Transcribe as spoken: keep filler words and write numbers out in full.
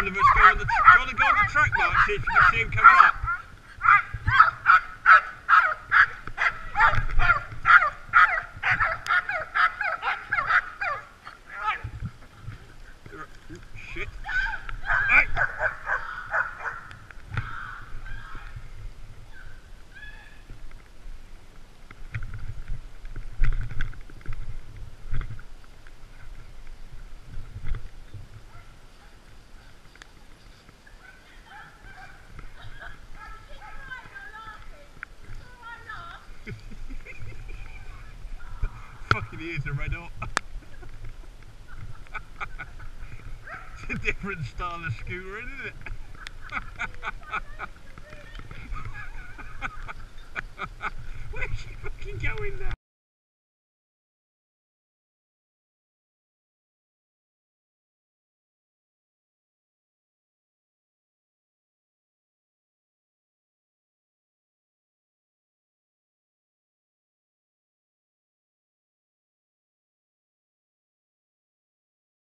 none of us go on the, do you want to go on the track, Mark, see if you can see him coming up? Shit. Right. Fucking ears are red hot. It's a different style of scooter, isn't it? Where's she fucking going now?